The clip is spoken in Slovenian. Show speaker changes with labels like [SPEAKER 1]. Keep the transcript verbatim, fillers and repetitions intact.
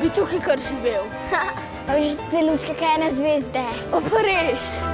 [SPEAKER 1] bi tukaj kar živel.
[SPEAKER 2] A veš, te lučke kaj ene zvezde.
[SPEAKER 1] O, pa res.